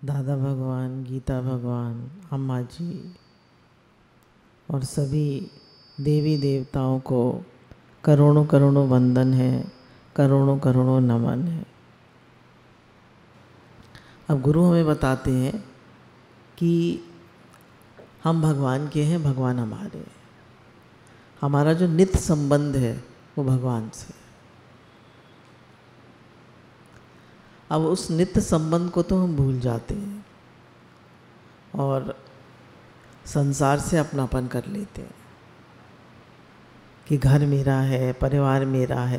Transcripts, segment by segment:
दादा भगवान, गीता भगवान, अम्मा जी और सभी देवी देवताओं को करोड़ों करोड़ों वंदन है, करोड़ों करोड़ों नमन है। अब गुरु हमें बताते हैं कि हम भगवान के हैं, भगवान हमारे हैं। हमारा जो नित्य संबंध है वो भगवान से। अब उस नित्य संबंध को तो हम भूल जाते हैं और संसार से अपनापन कर लेते हैं कि घर मेरा है, परिवार मेरा है,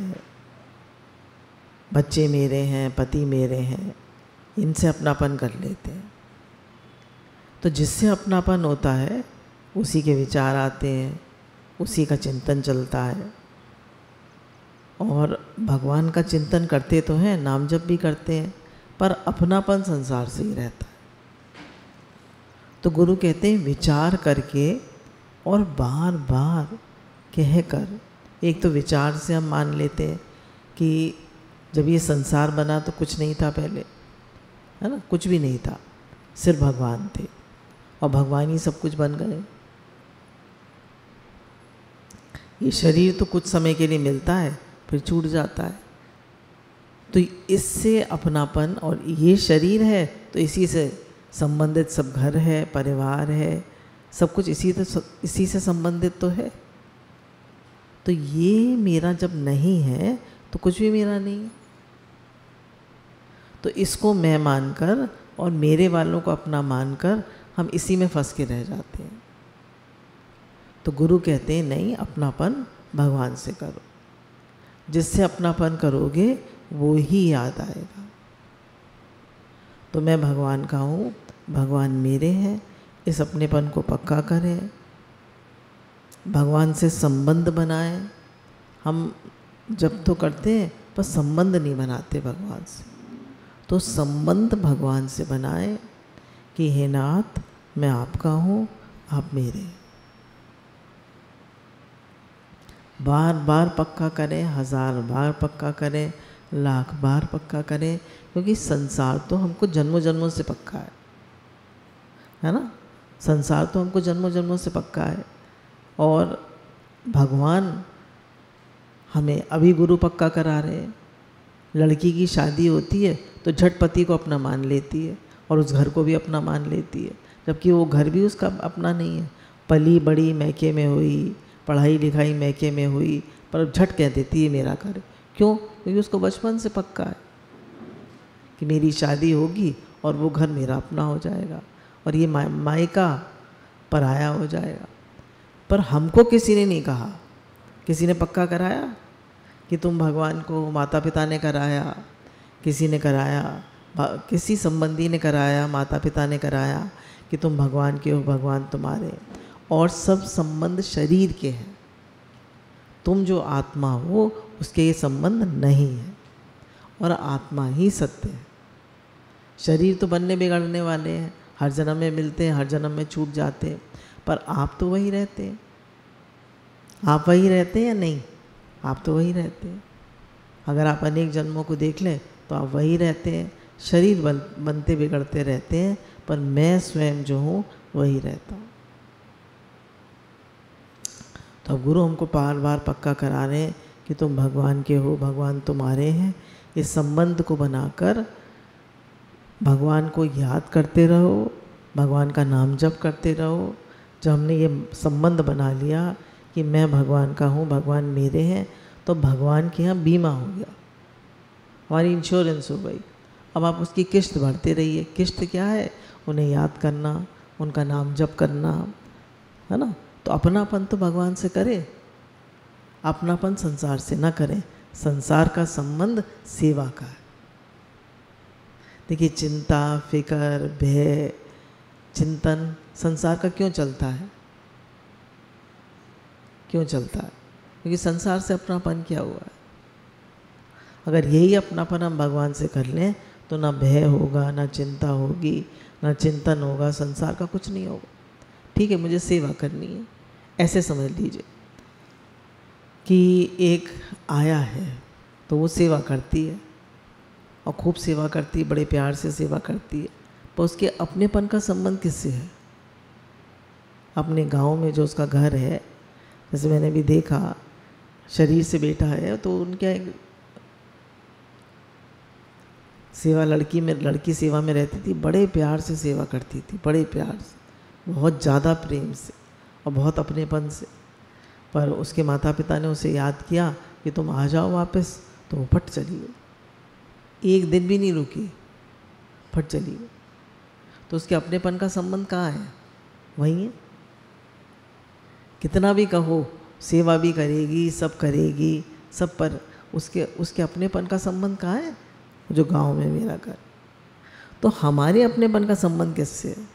बच्चे मेरे हैं, पति मेरे हैं, इनसे अपनापन कर लेते हैं। तो जिससे अपनापन होता है उसी के विचार आते हैं, उसी का चिंतन चलता है। और भगवान का चिंतन करते तो हैं, नाम जप भी करते हैं, पर अपनापन संसार से ही रहता है। तो गुरु कहते हैं विचार करके और बार बार कह कर, एक तो विचार से हम मान लेते हैं कि जब ये संसार बना तो कुछ नहीं था पहले, है ना, कुछ भी नहीं था, सिर्फ भगवान थे और भगवान ही सब कुछ बन गए। ये शरीर तो कुछ समय के लिए मिलता है फिर छूट जाता है, तो इससे अपनापन, और ये शरीर है तो इसी से संबंधित सब घर है, परिवार है, सब कुछ इसी से संबंधित तो है। तो ये मेरा जब नहीं है तो कुछ भी मेरा नहीं है। तो इसको मैं मानकर और मेरे वालों को अपना मानकर हम इसी में फंस के रह जाते हैं। तो गुरु कहते हैं नहीं, अपनापन भगवान से करो। जिससे अपनापन करोगे वो ही याद आएगा। तो मैं भगवान का हूँ, भगवान मेरे हैं, इस अपनेपन को पक्का करें, भगवान से संबंध बनाएं। हम जब तो करते हैं पर संबंध नहीं बनाते भगवान से। तो संबंध भगवान से बनाएं कि हे नाथ, मैं आपका हूँ, आप मेरे। बार बार पक्का करें, 1000 बार पक्का करें, 1,00,000 बार पक्का करें, क्योंकि संसार तो हमको जन्मों जन्मों से पक्का है ना। संसार तो हमको जन्मों जन्मों से पक्का है। और भगवान हमें अभी गुरु पक्का करा रहे हैं। लड़की की शादी होती है तो झट पति को अपना मान लेती है और उस घर को भी अपना मान लेती है, जबकि वो घर भी उसका अपना नहीं है। पली बड़ी मैके में हुई, पढ़ाई लिखाई मैके में हुई, पर झट कह देती है मेरा घर। क्यों? क्योंकि उसको बचपन से पक्का है कि मेरी शादी होगी और वो घर मेरा अपना हो जाएगा और ये मायका पराया हो जाएगा। पर हमको किसी ने नहीं कहा, किसी ने पक्का कराया कि तुम भगवान को, माता पिता ने कराया, किसी ने कराया, किसी संबंधी ने कराया, माता पिता ने कराया कि तुम भगवान के हो, भगवान तुम्हारे। और सब संबंध शरीर के हैं। तुम जो आत्मा हो उसके ये संबंध नहीं है और आत्मा ही सत्य है। शरीर तो बनने बिगड़ने वाले हैं, हर जन्म में मिलते हैं, हर जन्म में छूट जाते हैं, पर आप तो वही रहते हैं। आप वही रहते हैं या नहीं? आप तो वही रहते हैं। अगर आप अनेक जन्मों को देख लें तो आप वही रहते हैं। शरीर बनते बिगड़ते रहते हैं, पर मैं स्वयं जो हूँ वही रहता हूँ। तो अब गुरु हमको बार बार पक्का करा रहे हैं कि तुम भगवान के हो, भगवान तुम्हारे हैं। इस संबंध को बनाकर भगवान को याद करते रहो, भगवान का नाम जप करते रहो। जब हमने ये संबंध बना लिया कि मैं भगवान का हूँ, भगवान मेरे हैं, तो भगवान के यहाँ बीमा हो गया, हमारी इंश्योरेंस हो गई। अब आप उसकी किश्त भरते रहिए। किश्त क्या है? उन्हें याद करना, उनका नाम जप करना, है ना। तो अपनापन तो भगवान से करें, अपनापन संसार से ना करें। संसार का संबंध सेवा का है। देखिए, चिंता, फिकर, भय, चिंतन संसार का क्यों चलता है? क्यों चलता है? क्योंकि संसार से अपनापन किया हुआ है। अगर यही अपनापन हम भगवान से कर लें तो ना भय होगा, ना चिंता होगी, ना चिंतन होगा, संसार का कुछ नहीं होगा। ठीक है, मुझे सेवा करनी है, ऐसे समझ लीजिए कि एक आया है तो वो सेवा करती है और खूब सेवा करती है, बड़े प्यार से सेवा करती है, पर उसके अपनेपन का संबंध किससे है? अपने गांव में जो उसका घर है, जैसे मैंने भी देखा, शरीर से बेटा है तो उनके सेवा, लड़की सेवा में रहती थी, बड़े प्यार से सेवा करती थी, बड़े प्यार से, बहुत ज़्यादा प्रेम से और बहुत अपनेपन से। पर उसके माता पिता ने उसे याद किया कि तुम आ जाओ वापस, तो वो फट चली गई, एक दिन भी नहीं रुकी, फट चली गई। तो उसके अपनेपन का संबंध कहाँ है? वहीं है। कितना भी कहो, सेवा भी करेगी, सब करेगी, सब, पर उसके अपनेपन का संबंध कहाँ है? जो गांव में मेरा घर। तो हमारे अपनेपन का संबंध किससे है?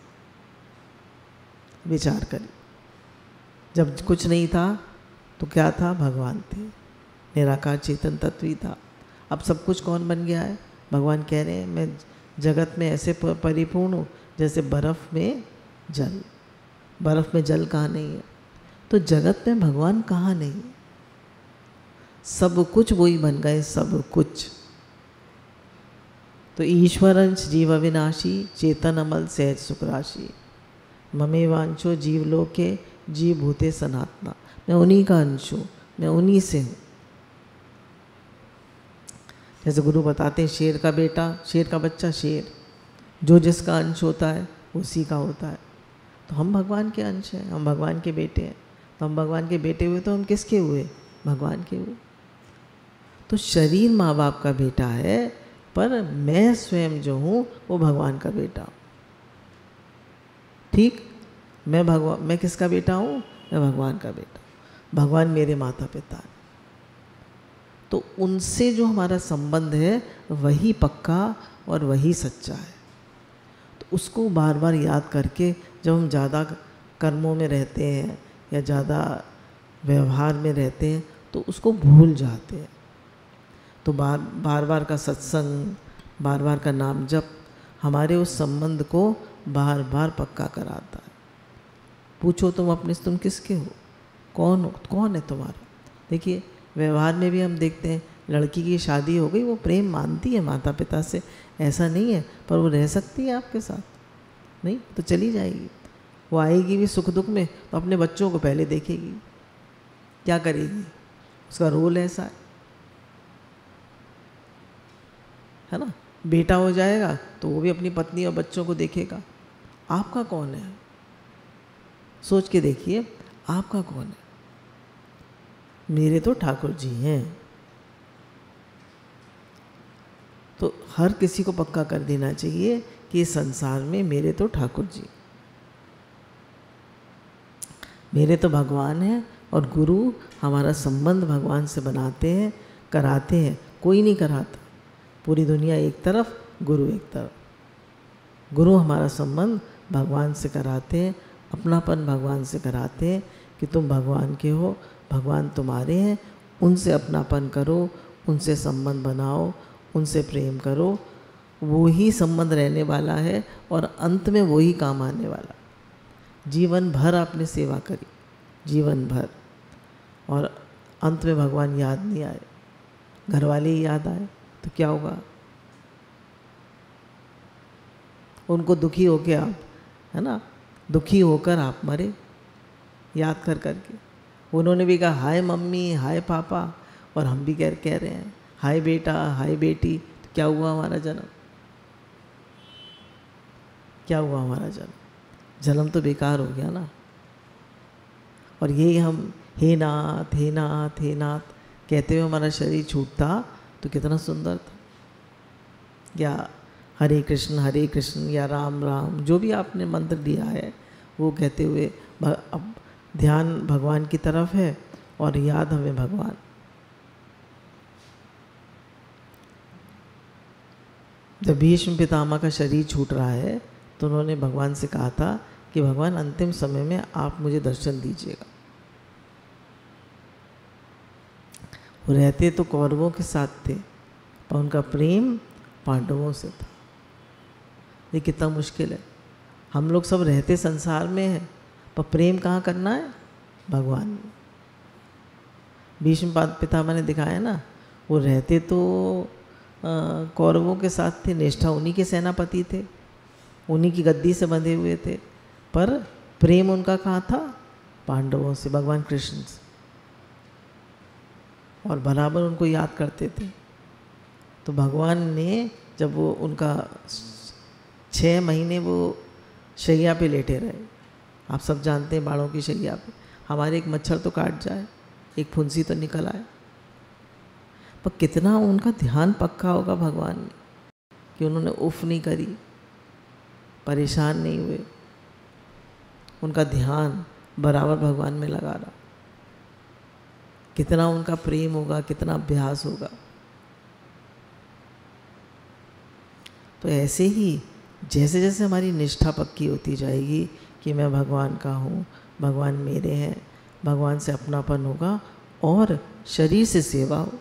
विचार करिए। जब कुछ नहीं था तो क्या था? भगवान थे, निराकार चेतन तत्व ही था। अब सब कुछ कौन बन गया है? भगवान कह रहे हैं मैं जगत में ऐसे परिपूर्ण हूँ जैसे बर्फ़ में जल। बर्फ़ में जल कहाँ नहीं है? तो जगत में भगवान कहाँ नहीं है? सब कुछ वही बन गए, सब कुछ। तो ईश्वरंश जीव अविनाशी, चेतन अमल सहज सुख राशि, ममे वांछो जीवलोके जीव भूते सनातना। मैं उन्हीं का अंश हूँ, मैं उन्हीं से हूँ। जैसे गुरु बताते हैं, शेर का बेटा, शेर का बच्चा शेर, जो जिसका अंश होता है उसी का होता है। तो हम भगवान के अंश हैं, हम भगवान के बेटे हैं। तो हम भगवान के बेटे हुए तो हम किसके हुए? भगवान के हुए। तो शरीर माँ बाप का बेटा है, पर मैं स्वयं जो हूँ वो भगवान का बेटा हूँ। ठीक? मैं किसका बेटा हूँ? मैं भगवान का बेटा। भगवान मेरे माता पिता हैं। तो उनसे जो हमारा संबंध है वही पक्का और वही सच्चा है। तो उसको बार बार याद करके जब हम ज़्यादा कर्मों में रहते हैं या ज़्यादा व्यवहार में रहते हैं तो उसको भूल जाते हैं। तो बार बार का सत्संग, बार बार का नाम जप हमारे उस संबंध को बार बार पक्का कराता है। पूछो तुम अपने से, तुम किसके हो? कौन हो? कौन है तुम्हारा? देखिए व्यवहार में भी हम देखते हैं, लड़की की शादी हो गई, वो प्रेम मानती है माता पिता से, ऐसा नहीं है, पर वो रह सकती है आपके साथ? नहीं, तो चली जाएगी। वो आएगी भी सुख दुख में तो अपने बच्चों को पहले देखेगी। क्या करेगी? उसका रोल ऐसा है ना। बेटा हो जाएगा तो वो भी अपनी पत्नी और बच्चों को देखेगा। आपका कौन है? सोच के देखिए, आपका कौन है? मेरे तो ठाकुर जी हैं। तो हर किसी को पक्का कर देना चाहिए कि इस संसार में मेरे तो ठाकुर जी, मेरे तो भगवान हैं। और गुरु हमारा संबंध भगवान से बनाते हैं, कराते हैं। कोई नहीं कराता। पूरी दुनिया एक तरफ, गुरु एक तरफ। गुरु हमारा संबंध भगवान से कराते हैं, अपनापन भगवान से कराते हैं कि तुम भगवान के हो, भगवान तुम्हारे हैं। उनसे अपनापन करो, उनसे संबंध बनाओ, उनसे प्रेम करो। वो ही संबंध रहने वाला है और अंत में वो ही काम आने वाला। जीवन भर आपने सेवा करी, जीवन भर, और अंत में भगवान याद नहीं आए, घर वाले ही याद आए, तो क्या होगा? उनको दुखी होके आप, है ना, दुखी होकर आप मरे याद कर करके। उन्होंने भी कहा हाय मम्मी, हाय पापा, और हम भी कह रहे हैं हाय बेटा, हाय बेटी। तो क्या हुआ हमारा जन्म? क्या हुआ हमारा जन्म? जन्म तो बेकार हो गया ना। और यही हम हे नाथ, हे नाथ, हे नाथ कहते हुए हमारा शरीर छूटता तो कितना सुंदर था। या हरे कृष्ण या राम राम, जो भी आपने मंत्र दिया है वो कहते हुए अब ध्यान भगवान की तरफ है और याद हमें भगवान। जब भीष्म पितामह का शरीर छूट रहा है तो उन्होंने भगवान से कहा था कि भगवान अंतिम समय में आप मुझे दर्शन दीजिएगा। वो रहते तो कौरवों के साथ थे, पर उनका प्रेम पांडवों से था। ये कितना मुश्किल है। हम लोग सब रहते संसार में हैं, पर प्रेम कहाँ करना है? भगवान में। भीष्म पितामह ने दिखाया ना, वो रहते तो कौरवों के साथ थे, निष्ठा उन्हीं के सेनापति थे, उन्हीं की गद्दी से बंधे हुए थे, पर प्रेम उनका कहाँ था? पांडवों से, भगवान कृष्ण से, और बराबर उनको याद करते थे। तो भगवान ने जब वो उनका 6 महीने वो शैया पे लेटे रहे, आप सब जानते हैं बाड़ों की शैया पे, हमारे एक मच्छर तो काट जाए, एक फुंसी तो निकल आए, पर कितना उनका ध्यान पक्का होगा भगवान ने कि उन्होंने उफ नहीं करी, परेशान नहीं हुए, उनका ध्यान बराबर भगवान में लगा रहा। कितना उनका प्रेम होगा, कितना अभ्यास होगा। तो ऐसे ही जैसे जैसे हमारी निष्ठा पक्की होती जाएगी कि मैं भगवान का हूँ, भगवान मेरे हैं, भगवान से अपनापन होगा और शरीर से सेवा हो।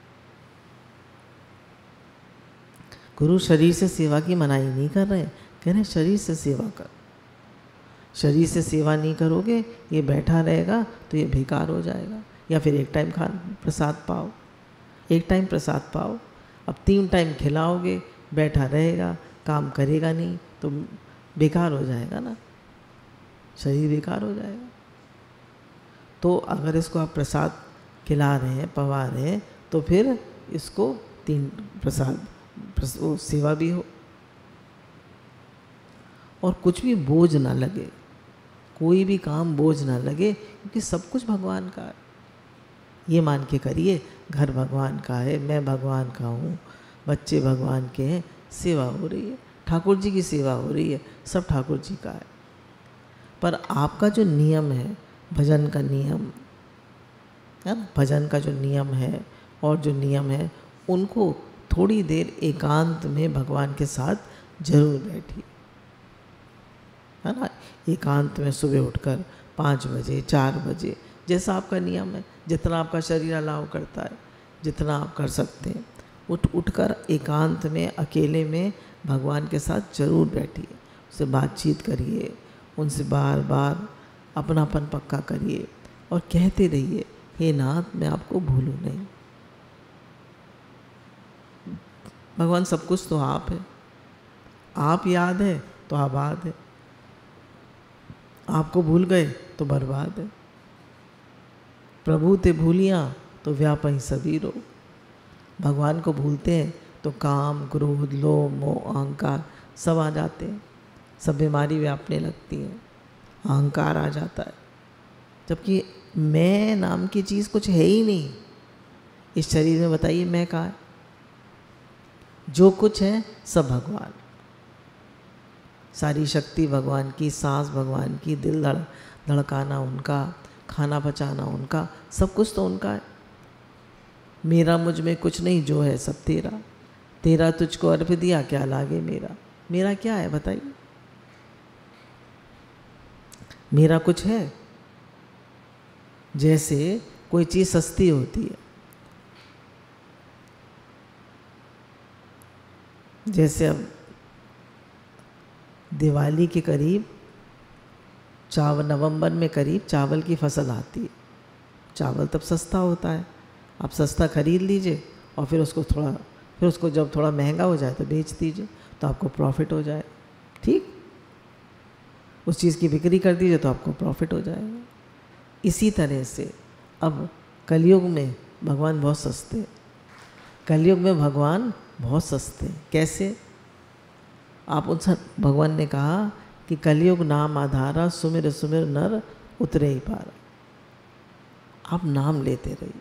गुरु शरीर से सेवा की मनाही नहीं कर रहे, कह रहे शरीर से सेवा कर। शरीर से सेवा नहीं करोगे, ये बैठा रहेगा तो ये बेकार हो जाएगा। या फिर एक टाइम प्रसाद पाओ, एक टाइम प्रसाद पाओ। अब 3 टाइम खिलाओगे, बैठा रहेगा, काम करेगा नहीं, तो बेकार हो जाएगा ना, शरीर बेकार हो जाएगा। तो अगर इसको आप प्रसाद खिला रहे हैं, पवा रहे हैं, तो फिर इसको 3 प्रसाद सेवा भी हो, और कुछ भी बोझ ना लगे, कोई भी काम बोझ ना लगे, क्योंकि सब कुछ भगवान का है। ये मान के करिए, घर भगवान का है, मैं भगवान का हूँ, बच्चे भगवान के हैं, सेवा हो रही है, ठाकुर जी की सेवा हो रही है, सब ठाकुर जी का है। पर आपका जो नियम है, भजन का नियम है ना, भजन का जो नियम है और जो नियम है, उनको थोड़ी देर एकांत में भगवान के साथ जरूर बैठिए, है ना। एकांत में सुबह उठकर 5 बजे, 4 बजे, जैसा आपका नियम है, जितना आपका शरीर अलाउ करता है, जितना आप कर सकते हैं, उठकर एकांत में अकेले में भगवान के साथ जरूर बैठिए, उससे बातचीत करिए, उनसे बार बार अपनापन पक्का करिए और कहते रहिए, हे नाथ मैं आपको भूलूं नहीं। भगवान सब कुछ तो आप है, आप याद है तो आबाद है, आपको भूल गए तो बर्बाद है। प्रभु ते भूलिया तो व्यापही सभी रोग। भगवान को भूलते हैं तो काम, क्रोध, लोभ, मोह, अहंकार सब आ जाते हैं, सब बीमारी व्यापने लगती हैं, अहंकार आ जाता है। जबकि मैं नाम की चीज़ कुछ है ही नहीं इस शरीर में। बताइए मैं कहाँ है? जो कुछ है सब भगवान, सारी शक्ति भगवान की, सांस भगवान की, दिल धड़काना उनका, खाना पचाना उनका, सब कुछ तो उनका है। मेरा मुझ में कुछ नहीं, जो है सब तेरा, तेरा तुझको अर्प दिया, क्या लागे मेरा। मेरा क्या है बताइए? मेरा कुछ है? जैसे कोई चीज़ सस्ती होती है, जैसे अब दिवाली के करीब नवंबर में करीब चावल की फसल आती है। चावल तब सस्ता होता है, आप सस्ता खरीद लीजिए और फिर उसको जब थोड़ा महंगा हो जाए तो बेच दीजिए, तो आपको प्रॉफिट हो जाए। ठीक, उस चीज़ की बिक्री कर दीजिए तो आपको प्रॉफिट हो जाएगा। इसी तरह से अब कलयुग में भगवान बहुत सस्ते हैं, कलयुग में भगवान बहुत सस्ते हैं। कैसे? आप उनसे, भगवान ने कहा कि कलयुग नाम आधारा, सुमिर सुमिर नर उतरे ही पारा। आप नाम लेते रहिए,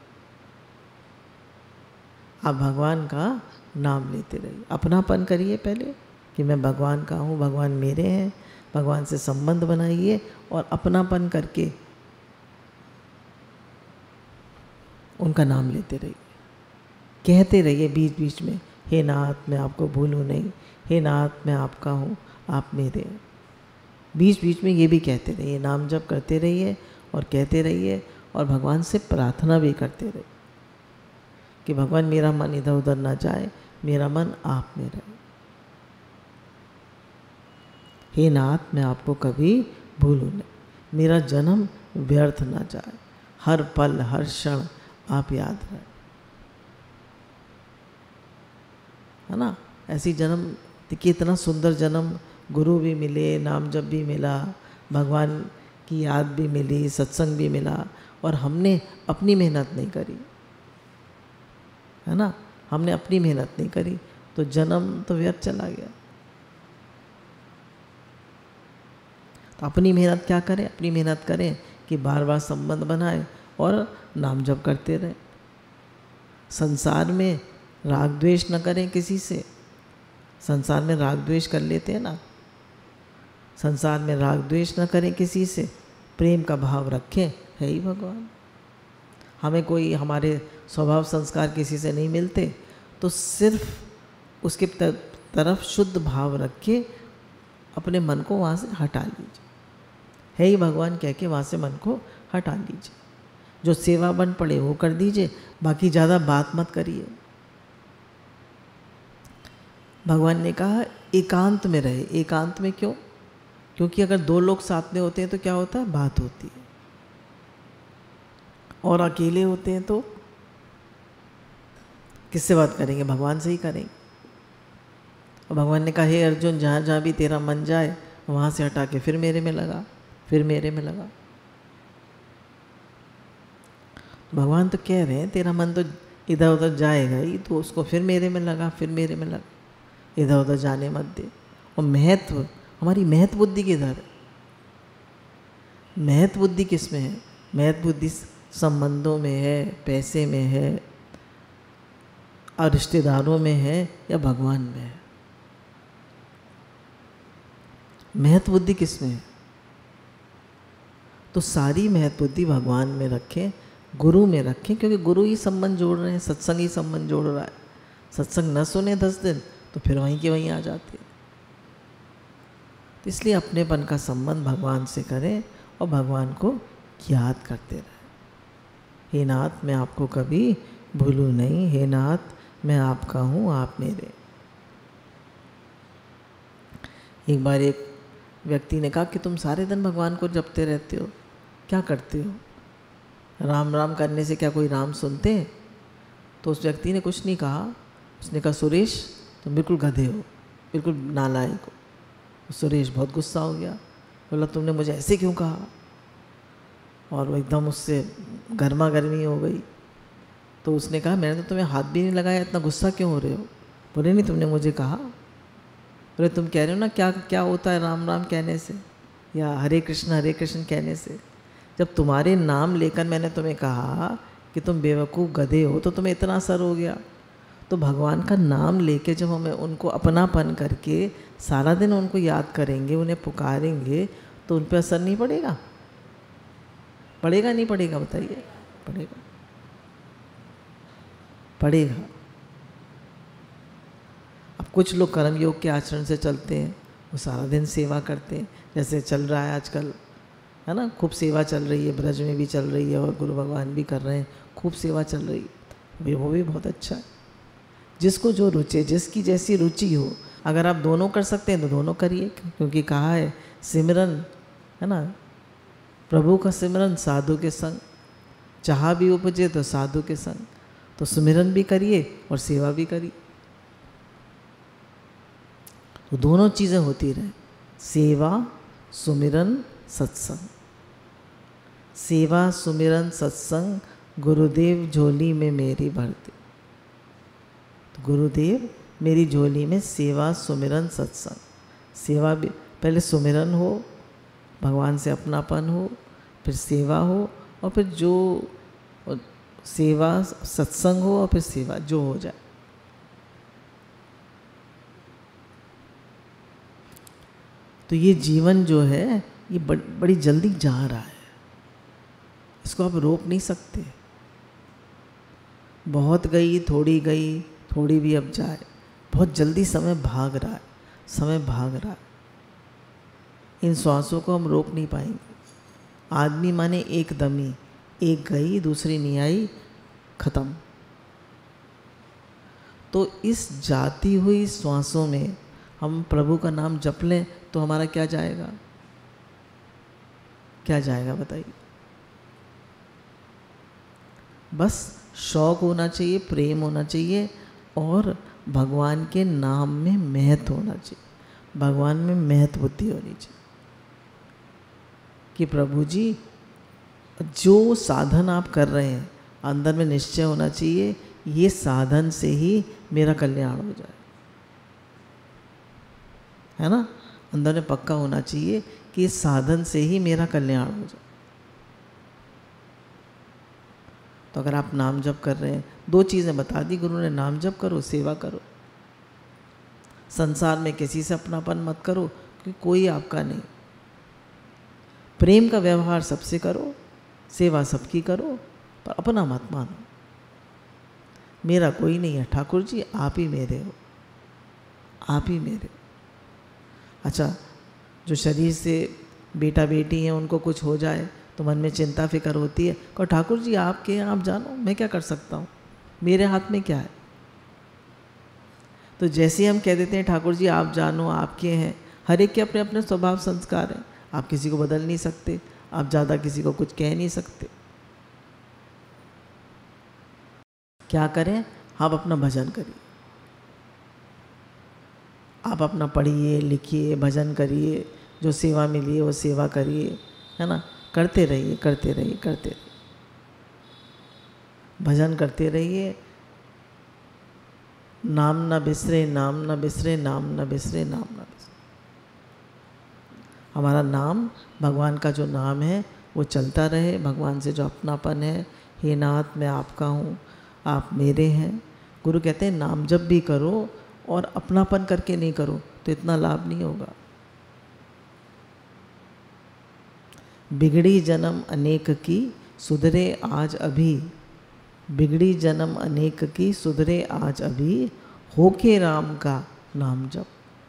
आप भगवान का नाम लेते रहिए, अपनापन करिए पहले कि मैं भगवान का हूँ, भगवान मेरे हैं, भगवान से संबंध बनाइए और अपनापन करके उनका नाम लेते रहिए, कहते रहिए बीच बीच में, हे नाथ मैं आपको भूलूं नहीं, हे नाथ मैं आपका हूँ, आप मेरे हैं। बीच बीच में ये भी कहते रहिए, नाम जप करते रहिए और कहते रहिए, और भगवान से प्रार्थना भी करते रहिए कि भगवान मेरा मन इधर उधर ना जाए, मेरा मन आप में रहे। हे नाथ मैं आपको कभी भूलूं नहीं, मेरा जन्म व्यर्थ ना जाए, हर पल हर क्षण आप याद रहे, है ना। ऐसी जन्म, देखिए इतना सुंदर जन्म गुरु भी मिले, नाम जप भी मिला, भगवान की याद भी मिली, सत्संग भी मिला, और हमने अपनी मेहनत नहीं करी, है ना, हमने अपनी मेहनत नहीं करी, तो जन्म तो व्यर्थ चला गया। तो अपनी मेहनत क्या करें? अपनी मेहनत करें कि बार बार संबंध बनाए और नाम जप करते रहें। संसार में राग द्वेष न करें किसी से। संसार में राग द्वेष कर लेते हैं ना, संसार में राग द्वेष न करें किसी से, प्रेम का भाव रखें, है ही भगवान। हमें कोई हमारे स्वभाव संस्कार किसी से नहीं मिलते तो सिर्फ उसके तरफ शुद्ध भाव रख के अपने मन को वहाँ से हटा लीजिए, है ही भगवान कह के वहाँ से मन को हटा लीजिए। जो सेवा बन पड़े वो कर दीजिए, बाकी ज़्यादा बात मत करिए। भगवान ने कहा एकांत में रहे। एकांत में क्यों? क्योंकि अगर दो लोग साथ में होते हैं तो क्या होता है? बात होती है। और अकेले होते हैं तो किससे बात करेंगे? भगवान से ही करेंगे। और भगवान ने कहा हे अर्जुन, जहाँ जहाँ भी तेरा मन जाए वहाँ से हटा के फिर मेरे में लगा, फिर मेरे में लगा। भगवान तो कह रहे हैं तेरा मन तो इधर उधर जाएगा ही, तो उसको फिर मेरे में लगा, फिर मेरे में लगा, इधर उधर जाने मत दे। और महत्व, हमारी महत्व बुद्धि किधर है? महत्व बुद्धि किस में है? महत्व बुद्धि संबंधों में है, पैसे में है, और रिश्तेदारों में है, या भगवान में है? महत्व बुद्धि किस में है? तो सारी महत्व बुद्धि भगवान में रखें, गुरु में रखें, क्योंकि गुरु ही संबंध जोड़ रहे हैं, सत्संग ही संबंध जोड़ रहा है। सत्संग न सुने 10 दिन तो फिर वहीं के वहीं आ जाते हैं। तो इसलिए अपनेपन का संबंध भगवान से करें और भगवान को याद करते रहें। हे नाथ, मैं आपको कभी भूलूं नहीं, हे नाथ मैं आपका हूँ, आप मेरे। एक बार एक व्यक्ति ने कहा कि तुम सारे दिन भगवान को जपते रहते हो, क्या करते हो? राम राम करने से क्या कोई राम सुनते हैं? तो उस व्यक्ति ने कुछ नहीं कहा। उसने कहा सुरेश तुम बिल्कुल गधे हो, बिल्कुल नालायक हो। सुरेश बहुत गुस्सा हो गया, बोला तुमने मुझे ऐसे क्यों कहा? और वो एकदम उससे गर्मा गर्मी हो गई। तो उसने कहा मैंने तो तुम्हें हाथ भी नहीं लगाया, इतना गुस्सा क्यों हो रहे हो? बोले नहीं तुमने मुझे कहा। बोले तुम कह रहे हो ना क्या क्या होता है राम राम कहने से या हरे कृष्ण कहने से। जब तुम्हारे नाम लेकर मैंने तुम्हें कहा कि तुम बेवकूफ़ गधे हो तो तुम्हें इतना असर हो गया। तो भगवान का नाम लेके जब हमें उनको अपनापन करके सारा दिन उनको याद करेंगे, उन्हें पुकारेंगे, तो उन पर असर नहीं पड़ेगा? पड़ेगा नहीं पड़ेगा? बताइए। पड़ेगा, पड़ेगा। अब कुछ लोग कर्म योग के आचरण से चलते हैं, वो सारा दिन सेवा करते हैं, जैसे चल रहा है आजकल, है ना, खूब सेवा चल रही है, ब्रज में भी चल रही है और गुरु भगवान भी कर रहे हैं, खूब सेवा चल रही है, वो भी बहुत अच्छा है। जिसको जो रुचे, जिसकी जैसी रुचि हो, अगर आप दोनों कर सकते हैं तो दोनों करिए, क्योंकि कहा है सिमरन, है ना, प्रभु का सिमरन साधु के संग, चाह भी उपजे तो साधु के संग। तो सुमिरन भी करिए और सेवा भी करिए, तो दोनों चीज़ें होती रहे, सेवा सुमिरन सत्संग। सेवा सुमिरन सत्संग गुरुदेव झोली में मेरी भरती। तो गुरुदेव मेरी झोली में सेवा सुमिरन सत्संग। सेवा भी, पहले सुमिरन हो, भगवान से अपनापन हो, फिर सेवा हो, और फिर जो सेवा सत्संग हो, और फिर सेवा जो हो जाए। तो ये जीवन जो है ये बड़ी जल्दी जा रहा है, इसको आप रोक नहीं सकते। बहुत गई, थोड़ी भी अब जाए, बहुत जल्दी समय भाग रहा है, समय भाग रहा है। इन श्वासों को हम रोक नहीं पाएंगे। आदमी माने एक दमी, एक गई दूसरी नहीं आई, खत्म। तो इस जाती हुई श्वासों में हम प्रभु का नाम जप लें तो हमारा क्या जाएगा? क्या जाएगा बताइए? बस शौक होना चाहिए, प्रेम होना चाहिए, और भगवान के नाम में महत्व होना चाहिए। भगवान में महत्व बुद्धि होनी चाहिए कि प्रभु जी जो साधन आप कर रहे हैं अंदर में निश्चय होना चाहिए ये साधन से ही मेरा कल्याण हो जाए, है ना। अंदर में पक्का होना चाहिए कि इस साधन से ही मेरा कल्याण हो जाए। तो अगर आप नाम जप कर रहे हैं, 2 चीज़ें बता दी गुरु ने, नाम जप करो, सेवा करो। संसार में किसी से अपनापन मत करो क्योंकि कोई आपका नहीं। प्रेम का व्यवहार सबसे करो, सेवा सबकी करो, पर अपना मत मानो। मेरा कोई नहीं है ठाकुर जी, आप ही मेरे हो, आप ही मेरे हो। अच्छा, जो शरीर से बेटा बेटी हैं उनको कुछ हो जाए तो मन में चिंता फिक्र होती है, कहो ठाकुर जी आपके हैं, आप जानो, मैं क्या कर सकता हूँ, मेरे हाथ में क्या है। तो जैसे हम कह देते हैं ठाकुर जी आप जानो, आपके हैं, हर एक के अपने अपने स्वभाव संस्कार हैं, आप किसी को बदल नहीं सकते, आप ज़्यादा किसी को कुछ कह नहीं सकते। क्या करें, आप अपना भजन करिए, आप अपना पढ़िए लिखिए भजन करिए, जो सेवा मिली है वो सेवा करिए, है ना। करते रहिए करते रहिए करते रहिए, भजन करते रहिए। नाम न बिसरे नाम न बिसरे नाम न बिसरे नाम न बिसरे। हमारा नाम भगवान का जो नाम है वो चलता रहे, भगवान से जो अपनापन है, हे नाथ मैं आपका हूँ, आप मेरे हैं। गुरु कहते हैं नाम जब भी करो और अपनापन करके नहीं करो तो इतना लाभ नहीं होगा। बिगड़ी जन्म अनेक की सुधरे आज अभी, बिगड़ी जन्म अनेक की सुधरे आज अभी, होके राम का नाम जप।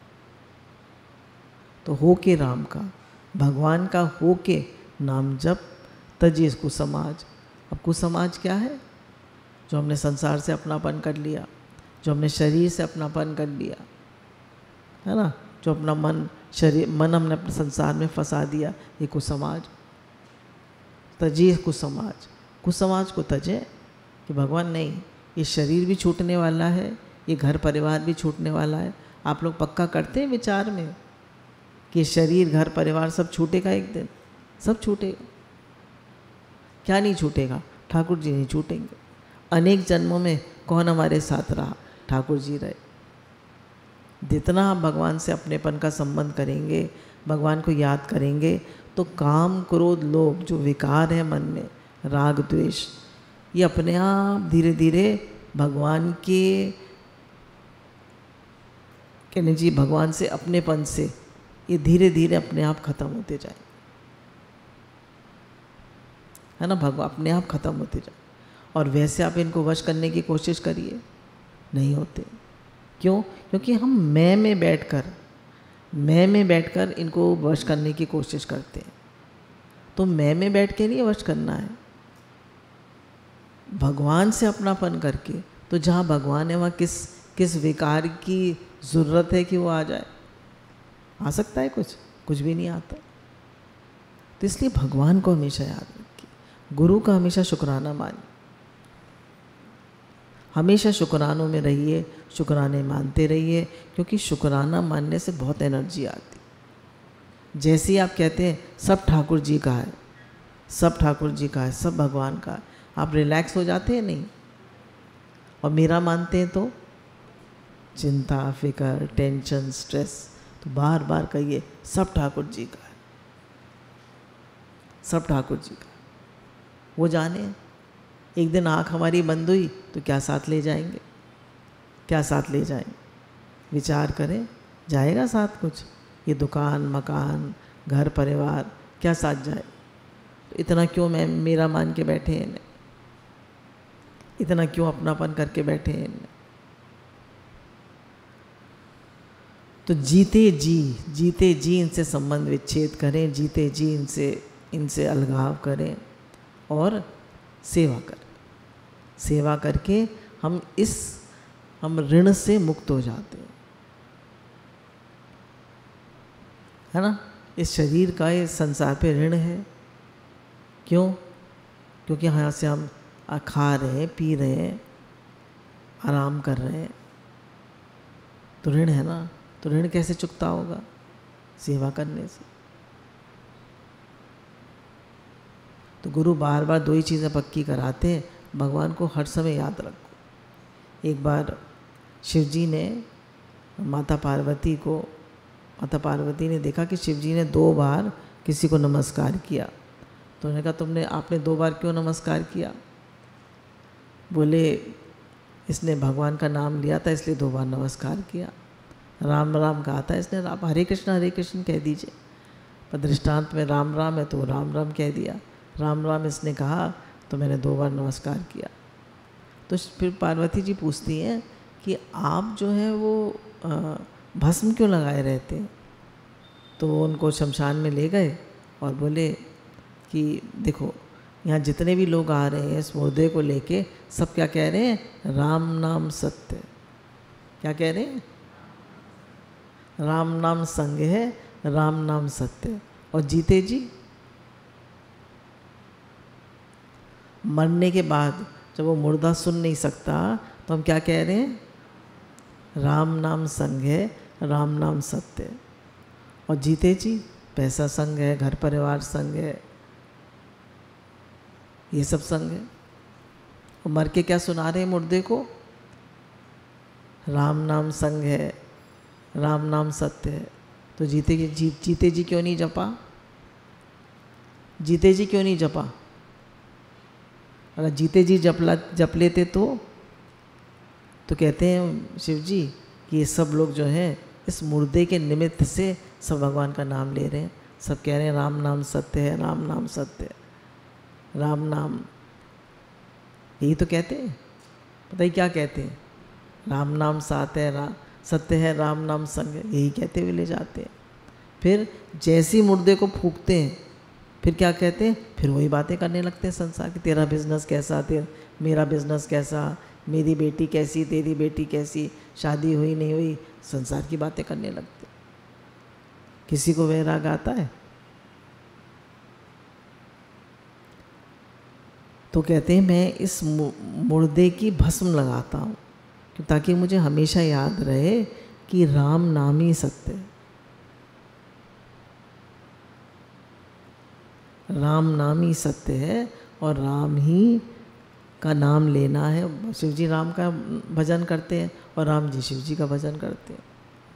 तो होके राम का, भगवान का होके नाम जप, तजी कुसमाज। अब कुसमाज क्या है, जो हमने संसार से अपनापन कर लिया, जो हमने शरीर से अपनापन कर लिया, है ना, जो अपना मन शरीर मन हमने अपने संसार में फंसा दिया, ये कुसमाज। तजे कुसमाज, कुसमाज को तजे कि भगवान नहीं, ये शरीर भी छूटने वाला है, ये घर परिवार भी छूटने वाला है। आप लोग पक्का करते हैं विचार में कि शरीर घर परिवार सब छूटेगा एक दिन, सब छूटेगा। क्या नहीं छूटेगा, ठाकुर जी नहीं छूटेंगे। अनेक जन्मों में कौन हमारे साथ रहा, ठाकुर जी रहे। जितना आप भगवान से अपनेपन का संबंध करेंगे, भगवान को याद करेंगे, तो काम क्रोध लोभ जो विकार है मन में, राग द्वेष, ये अपने आप धीरे धीरे भगवान के कहने जी भगवान से अपनेपन से ये धीरे धीरे अपने आप खत्म होते जाए, है ना। भगवान अपने आप खत्म होते जाए। और वैसे आप इनको वश करने की कोशिश करिए, नहीं होते। क्यों? क्योंकि हम मैं में बैठकर इनको वश करने की कोशिश करते हैं। तो मैं में बैठ के नहीं वश करना है, भगवान से अपनापन करके। तो जहाँ भगवान है वहाँ किस विकार की ज़रूरत है कि वो आ जाए? आ सकता है कुछ भी नहीं आता। तो इसलिए भगवान को हमेशा याद रखिए, गुरु का हमेशा शुक्राना मानिए, हमेशा शुक्रानों में रहिए, शुक्राने मानते रहिए, क्योंकि शुक्राना मानने से बहुत एनर्जी आती। जैसे ही आप कहते हैं सब ठाकुर जी का है, सब ठाकुर जी का है, सब भगवान का है, आप रिलैक्स हो जाते हैं नहीं। और मेरा मानते हैं तो चिंता फिक्र टेंशन स्ट्रेस, तो बार बार कहिए सब ठाकुर जी का है, सब ठाकुर जी का। वो जाने एक दिन आँख हमारी बंद हुई तो क्या साथ ले जाएंगे, क्या साथ ले जाएंगे? विचार करें, जाएगा साथ कुछ? ये दुकान मकान घर परिवार क्या साथ जाए? तो इतना क्यों मेरा मान के बैठे हैं इन्हें, इतना क्यों अपनापन करके बैठे हैं इन्हें? तो जीते जी इनसे संबंध विच्छेद करें, जीते जी इनसे अलगाव करें और सेवा करें। सेवा करके हम ऋण से मुक्त हो जाते हैं, है ना। इस शरीर का इस संसार पे ऋण है। क्यों? क्योंकि यहाँ से हम खा रहे हैं पी रहे हैं आराम कर रहे हैं, तो ऋण है ना। तो ऋण कैसे चुकता होगा? सेवा करने से। तो गुरु बार बार 2 ही चीज़ें पक्की कराते हैं, भगवान को हर समय याद रखो। एक बार शिव जी ने माता पार्वती ने देखा कि शिव जी ने 2 बार किसी को नमस्कार किया। तो उन्होंने कहा आपने 2 बार क्यों नमस्कार किया? बोले इसने भगवान का नाम लिया था इसलिए 2 बार नमस्कार किया। राम राम कहा था इसने, आप हरे कृष्ण कह दीजिए। पर दृष्टांत में राम राम है तो वो राम राम कह दिया। राम राम इसने कहा तो मैंने 2 बार नमस्कार किया। तो फिर पार्वती जी पूछती हैं कि आप जो है वो भस्म क्यों लगाए रहते हैं? तो वो उनको शमशान में ले गए और बोले कि देखो यहाँ जितने भी लोग आ रहे हैं इस मुर्दे को लेके, सब क्या कह रहे हैं? राम नाम सत्य। क्या कह रहे हैं? राम नाम संग है, राम नाम सत्य। और जीते जी मरने के बाद जब वो मुर्दा सुन नहीं सकता तो हम क्या कह रहे हैं? राम नाम संग है, राम नाम सत्य। और जीते जी पैसा संग है, घर परिवार संग है, ये सब संग है। और मर के क्या सुना रहे हैं मुर्दे को? राम नाम संग है, राम नाम सत्य है। तो जीते जी क्यों नहीं जपा? जीते जी क्यों नहीं जपा? अगर जीते जी जप लेते तो कहते हैं शिव जी कि ये सब लोग जो हैं इस मुर्दे के निमित्त से सब भगवान का नाम ले रहे हैं, सब कह रहे हैं राम नाम सत्य है, राम नाम सत्य है, राम नाम। यही तो कहते हैं, पता ही क्या कहते हैं? राम नाम साथ है, सत्य है, राम नाम संग है, यही कहते हुए ले जाते हैं। फिर जैसी मुर्दे को फूंकते हैं फिर क्या कहते हैं? फिर वही बातें करने लगते हैं संसार की। तेरा बिजनेस कैसा, मेरा बिजनेस कैसा, मेरी बेटी कैसी, तेरी बेटी कैसी, शादी हुई नहीं हुई, संसार की बातें करने लगते। किसी को वैराग आता है? तो कहते हैं मैं इस मुर्दे की भस्म लगाता हूँ ताकि मुझे हमेशा याद रहे कि राम नाम ही सत्य है, राम नाम ही सत्य है और राम ही का नाम लेना है। शिव जी राम का भजन करते हैं और राम जी शिव जी का भजन करते हैं।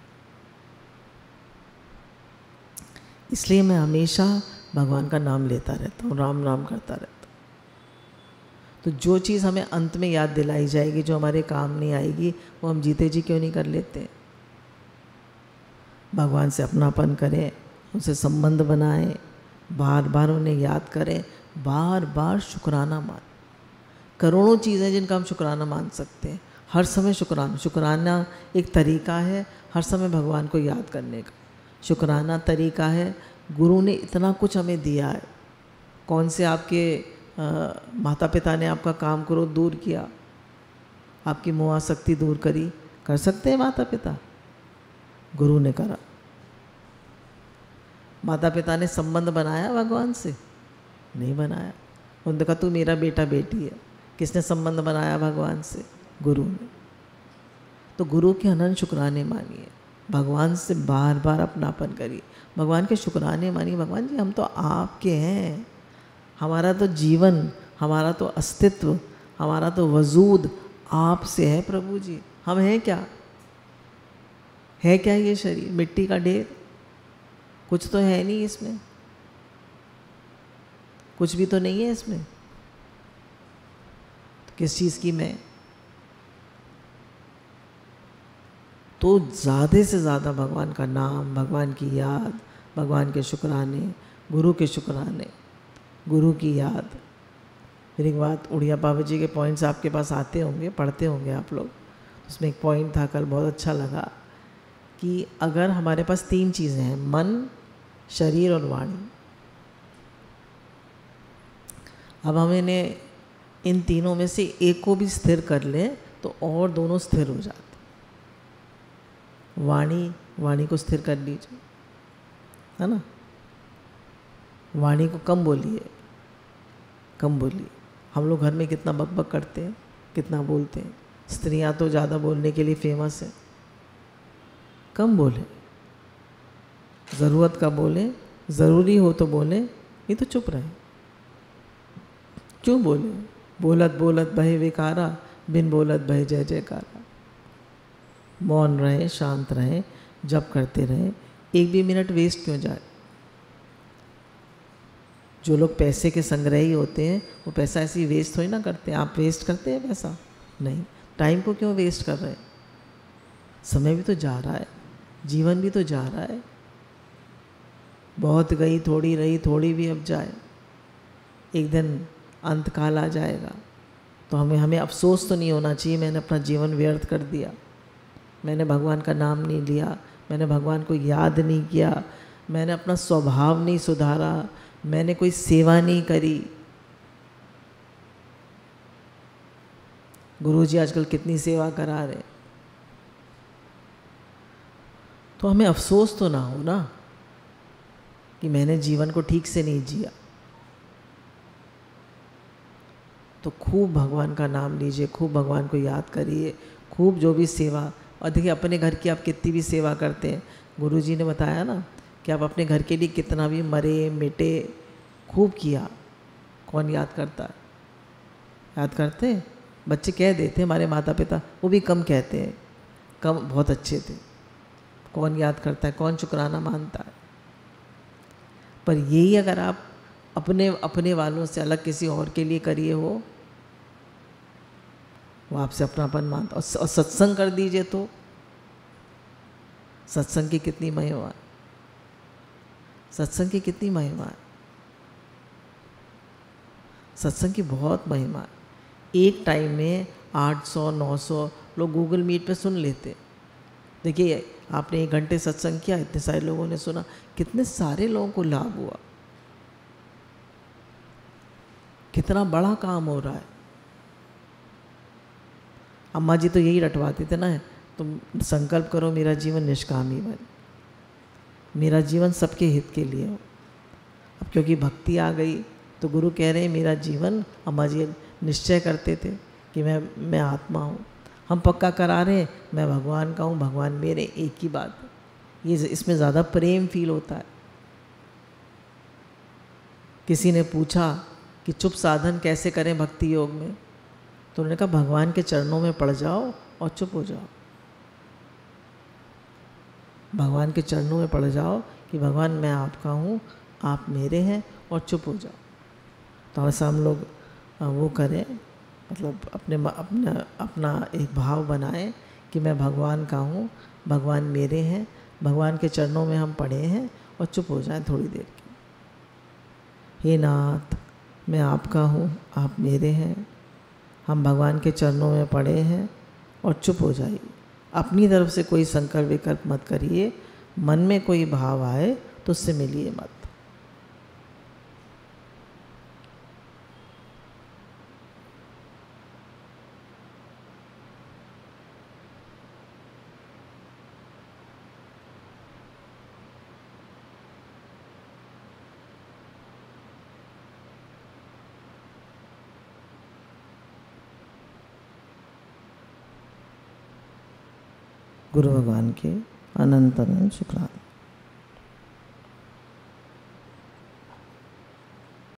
इसलिए मैं हमेशा भगवान का नाम लेता रहता हूँ, राम राम करता रहता हूँ। तो जो चीज़ हमें अंत में याद दिलाई जाएगी, जो हमारे काम नहीं आएगी, वो हम जीते जी क्यों नहीं कर लेते? भगवान से अपनापन करें, उनसे संबंध बनाएं, बार बार उन्हें याद करें, बार बार शुक्राना मान। करोड़ों चीज़ें जिनका हम शुक्राना मान सकते हैं। हर समय शुक्राना एक तरीका है हर समय भगवान को याद करने का। शुक्राना तरीका है, गुरु ने इतना कुछ हमें दिया है। कौन से आपके माता पिता ने आपका काम करो दूर किया, आपकी मोहाशक्ति दूर करी? कर सकते हैं माता पिता? गुरु ने करा। माता पिता ने संबंध बनाया भगवान से? नहीं बनाया। उन्होंने कहा तू मेरा बेटा बेटी है। किसने संबंध बनाया भगवान से? गुरु ने। तो गुरु के अनंत शुक्राने मानिए, भगवान से बार बार अपनापन करिए, भगवान के शुक्राने मानिए। भगवान जी हम तो आपके हैं, हमारा तो जीवन, हमारा तो अस्तित्व, हमारा तो वजूद आपसे है प्रभु जी। हम हैं क्या? है क्या ये शरीर? मिट्टी का ढेर, कुछ तो है नहीं इसमें, कुछ भी तो नहीं है इसमें। तो किस चीज़ की मैं? तो ज़्यादा से ज़्यादा भगवान का नाम, भगवान की याद, भगवान के शुक्राने, गुरु के शुक्राने, गुरु की याद। फिर एक बात, उड़िया बाबा जी के पॉइंट्स आपके पास आते होंगे, पढ़ते होंगे आप लोग। उसमें एक पॉइंट था, कल बहुत अच्छा लगा, कि अगर हमारे पास 3 चीज़ें हैं, मन, शरीर और वाणी, अब हम इन्हें इन तीनों में से एक को भी स्थिर कर लें तो और दोनों स्थिर हो जाते। वाणी को स्थिर कर लीजिए, है ना। वाणी को कम बोलिए, कम बोलिए। हम लोग घर में कितना बकबक करते हैं, कितना बोलते हैं। स्त्रियां तो ज़्यादा बोलने के लिए फेमस है। कम बोले, ज़रूरत का बोले, ज़रूरी हो तो बोले, नहीं तो चुप रहे। क्यों बोले? बोलत बोलत बहे विकारा, बिन बोलत बहे जय जयकारा। मौन रहे, शांत रहे, जप करते रहे, एक भी मिनट वेस्ट क्यों जाए। जो लोग पैसे के संग्रही होते हैं वो पैसा ऐसे ही वेस्ट थोड़ी ना करते हैं। आप वेस्ट करते हैं पैसा? नहीं। टाइम को क्यों वेस्ट कर रहे हैं? समय भी तो जा रहा है, जीवन भी तो जा रहा है। बहुत गई थोड़ी रही, थोड़ी भी अब जाए, एक दिन अंत काल आ जाएगा। तो हमें अफसोस तो नहीं होना चाहिए मैंने अपना जीवन व्यर्थ कर दिया, मैंने भगवान का नाम नहीं लिया, मैंने भगवान को याद नहीं किया, मैंने अपना स्वभाव नहीं सुधारा, मैंने कोई सेवा नहीं करी। गुरुजी आजकल कितनी सेवा करा रहे, तो हमें अफसोस तो ना हो ना कि मैंने जीवन को ठीक से नहीं जिया। तो खूब भगवान का नाम लीजिए, खूब भगवान को याद करिए, खूब जो भी सेवा। और देखिए अपने घर की आप कितनी भी सेवा करते हैं, गुरुजी ने बताया ना कि आप अपने घर के लिए कितना भी मरे मिटे खूब किया, कौन याद करता है? याद करते हैं? बच्चे कह देते हैं, हमारे माता पिता वो भी कम कहते हैं, कम बहुत अच्छे थे। कौन याद करता है, कौन शुक्राना मानता है? पर यही अगर आप अपने वालों से अलग किसी और के लिए करिए, हो वो आपसे अपनापन मानता। और सत्संग कर दीजिए तो सत्संग की कितनी महिमा है, सत्संग की कितनी महिमा है, सत्संग की बहुत महिमा है। एक टाइम में 800-900 लोग गूगल मीट पे सुन लेते। देखिए आपने 1 घंटे सत्संग किया, इतने सारे लोगों ने सुना, कितने सारे लोगों को लाभ हुआ, कितना बड़ा काम हो रहा है। अम्मा जी तो यही रटवाते थे ना, तुम संकल्प करो मेरा जीवन निष्कामी बने, मेरा जीवन सबके हित के लिए हो। अब क्योंकि भक्ति आ गई तो गुरु कह रहे हैं मेरा जीवन, अम्मा जी निश्चय करते थे कि मैं आत्मा हूँ, हम पक्का करा रहे हैं मैं भगवान का हूँ, भगवान मेरे, एक ही बात है। ये इसमें ज़्यादा प्रेम फील होता है। किसी ने पूछा कि चुप साधन कैसे करें भक्ति योग में, तो उन्होंने कहा भगवान के चरणों में पड़ जाओ और चुप हो जाओ। भगवान के चरणों में पड़ जाओ कि भगवान मैं आपका हूँ, आप मेरे हैं, और चुप हो जाओ। तो ऐसा हम लोग वो करें, मतलब अपना एक भाव बनाएं कि मैं भगवान का हूँ, भगवान मेरे हैं, भगवान के चरणों में हम पड़े हैं, और चुप हो जाएं थोड़ी देर की। हे नाथ मैं आपका हूँ, आप मेरे हैं, हम भगवान के चरणों में पड़े हैं, और चुप हो जाइए। अपनी तरफ से कोई संकल्प विकल्प मत करिए, मन में कोई भाव आए तो उससे मिलिए मत। गुरु भगवान के अनंत अनंत शुक्राना।